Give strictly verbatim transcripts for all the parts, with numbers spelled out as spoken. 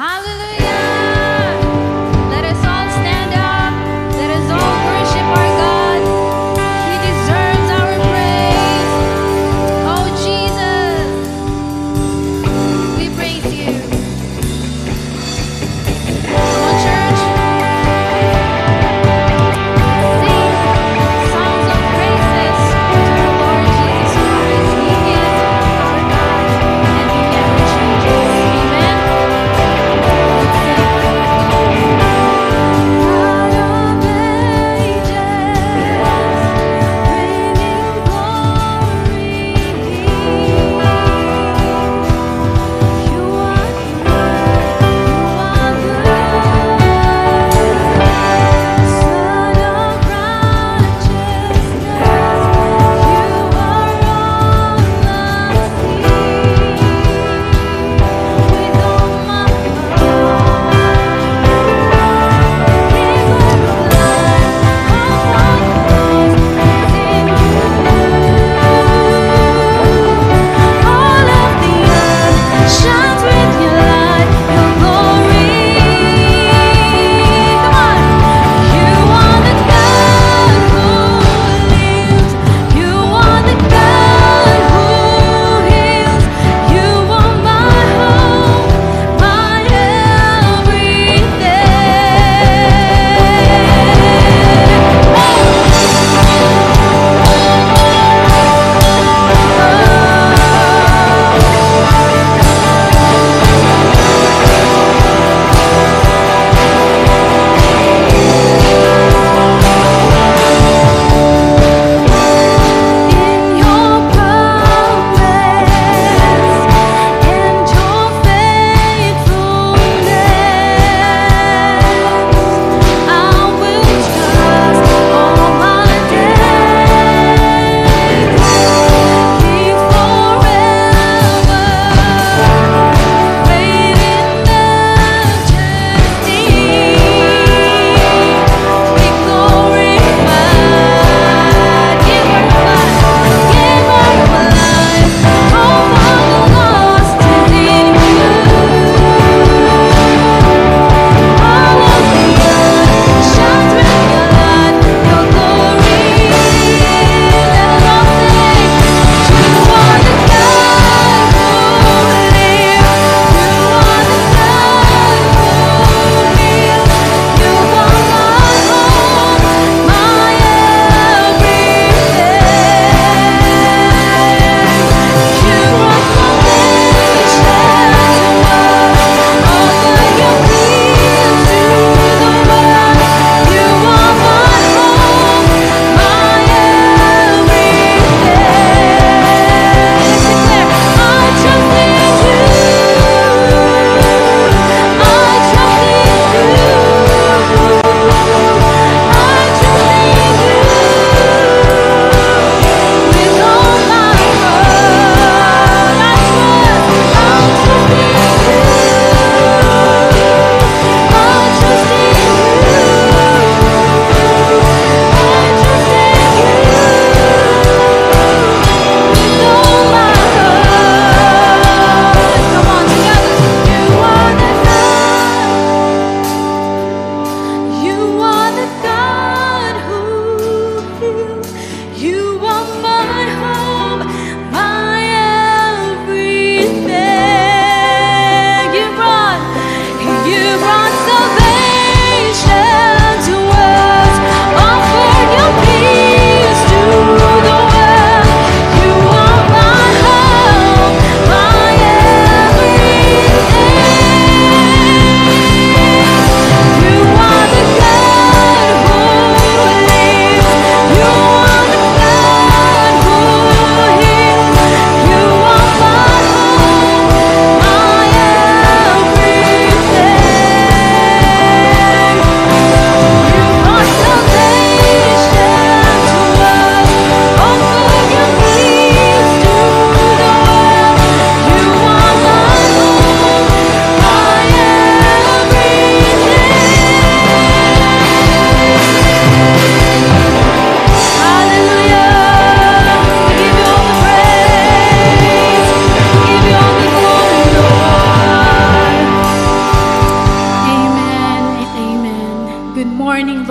Amen.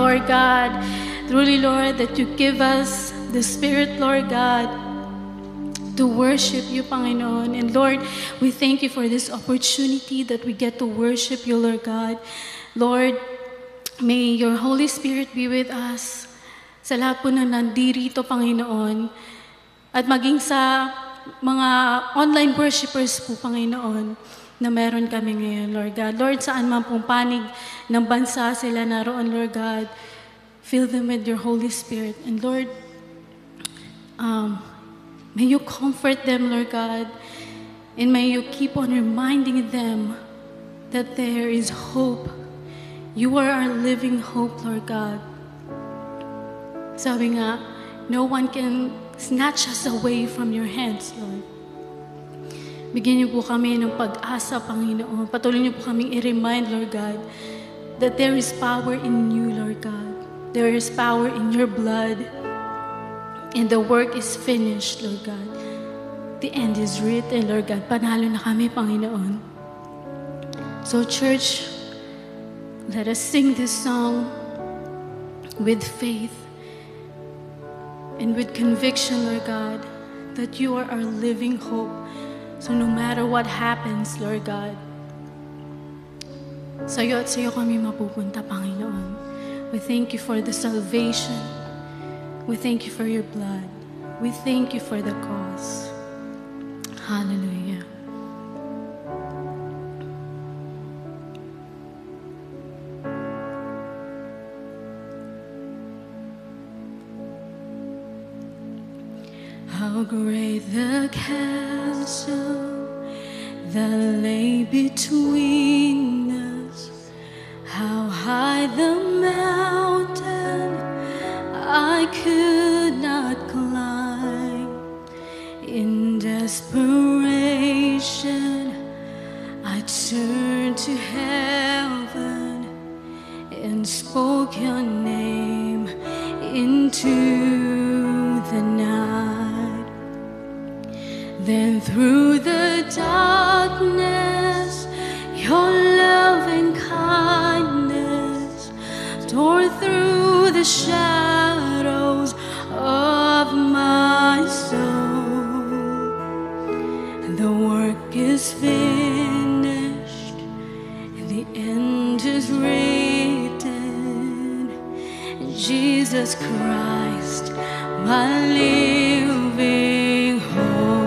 Lord God. Truly, Lord, that you give us the Spirit, Lord God, to worship you, Panginoon. And Lord, we thank you for this opportunity that we get to worship you, Lord God. Lord, may your Holy Spirit be with us sa lahat po na nandirito, Panginoon. At maging sa mga online worshipers po, Panginoon, na meron kami ngayon, Lord God. Lord, saan man pong panig ng bansa sila naroon, Lord God, fill them with your Holy Spirit. And Lord, um, may you comfort them, Lord God, and may you keep on reminding them that there is hope. You are our living hope, Lord God. Sabi nga, no one can snatch us away from your hands, Lord. Bigyan niyo po kami ng pag-asa, Panginoon. Patuloy niyo po kaming i-remind, Lord God, that there is power in you, Lord God. There is power in your blood. And the work is finished, Lord God. The end is written, Lord God. Panalo na kami, Panginoon. So, church, let us sing this song with faith and with conviction, Lord God, that you are our living hope. So no matter what happens, Lord God, sa'yo at sa'yo kami mapupunta, Panginoon. We thank you for the salvation. We thank you for your blood. We thank you for the cross. Hallelujah. How great the chasm that lay between us, how high the mountain I could not climb. In desperation, I turned to heaven and spoke your name into the night. Then through the darkness, your loving kindness tore through the shadows of my soul. The work is finished, the end is written. Jesus Christ, my living hope.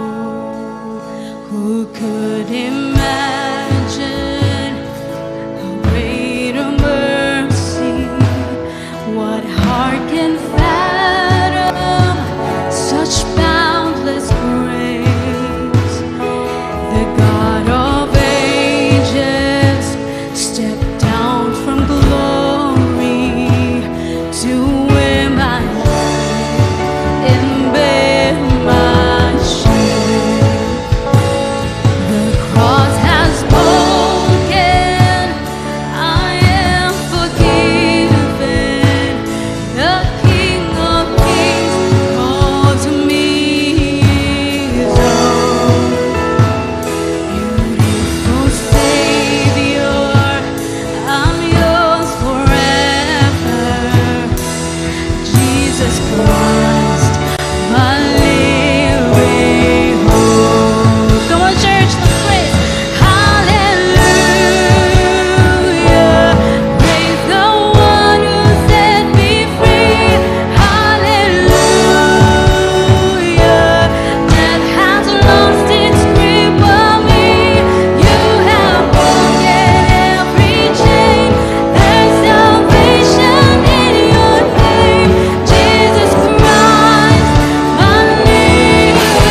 Who could imagine a greater mercy? What heart can fathom such boundless grace? The God of ages stepped down from glory to wear my life and bear my shame. The cross has spoken, I am forgiven. The King of Kings called me his own. Beautiful Savior, I'm yours forever. Jesus Christ, my living hope. Come on, church, let's praise. Hallelujah. Praise the one who set me free. Hallelujah. Death has lost its grip on me. You have broken every chain. There's salvation in your name. Jesus Christ, my living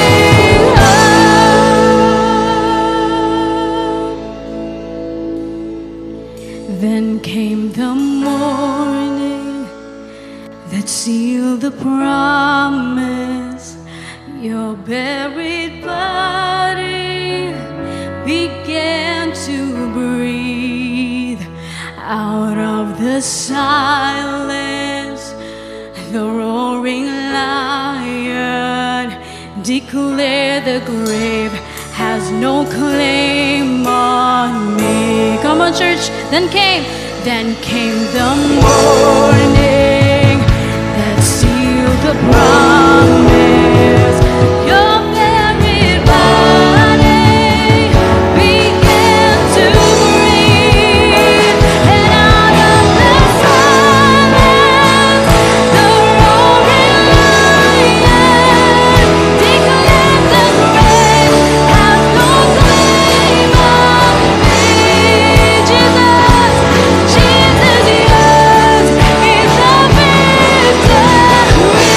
hope. Then came the morning that sealed the promise. Your buried body began to breathe out of the silence. The roaring lion declared the grave has no claim on me. Come on, church. Then came, Then came the morning that sealed the promise. Your very body began to breathe, and out of the silence, the roaring lion declared the grave has no claim on me. Jesus, Jesus, yours is the victory.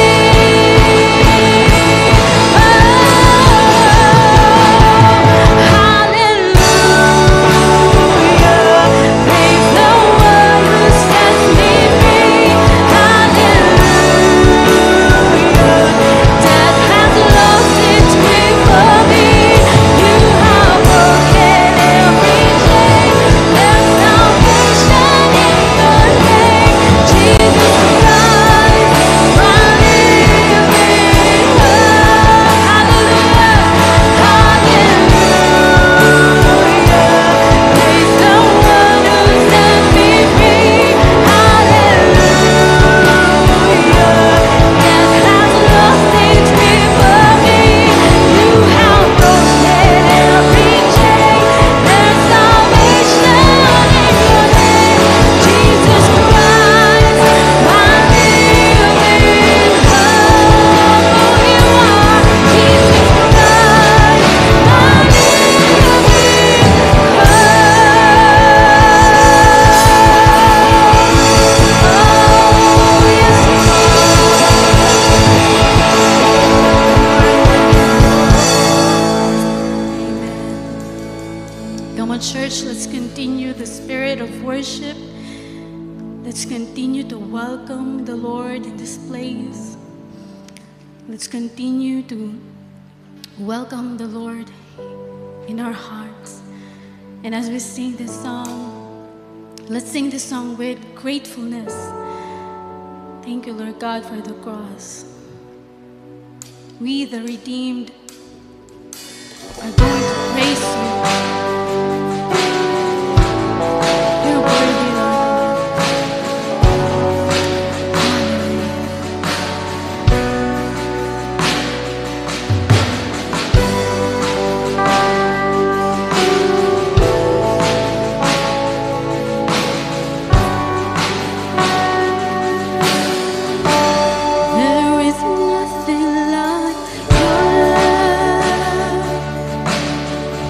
Come on, church, let's continue the spirit of worship. Let's continue to welcome the Lord in this place. Let's continue to welcome the Lord in our hearts. And as we sing this song, let's sing this song with gratefulness. Thank you, Lord God, for the cross. We, the redeemed, are going to praise you. You're worthy, Lord. There is nothing like your love.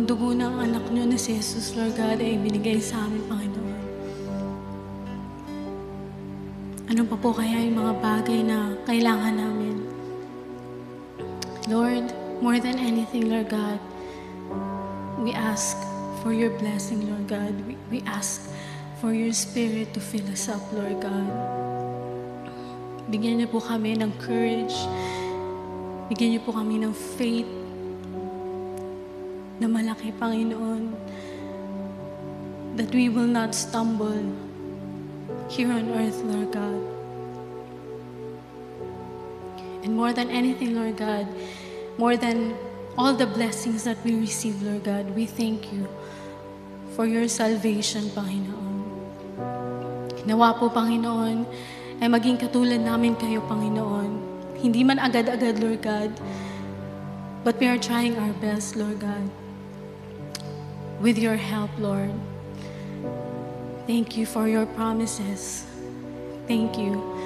dugo ng anak nyo na si Jesus, Lord God, ay ibinigay sa amin, Panginoon. Ano pa po kaya yung mga bagay na kailangan namin? Lord, more than anything, Lord God, we ask for your blessing, Lord God. We, we ask for your Spirit to fill us up, Lord God. Bigyan niyo po kami ng courage. Bigyan niyo po kami ng faith na malaki, Panginoon, that we will not stumble here on earth, Lord God. And more than anything, Lord God, more than all the blessings that we receive, Lord God, we thank you for your salvation, Panginoon. Nawa po, Panginoon, ay maging katulad namin kayo, Panginoon. Hindi man agad-agad, Lord God, but we are trying our best, Lord God. With your help, Lord. Thank you for your promises. Thank you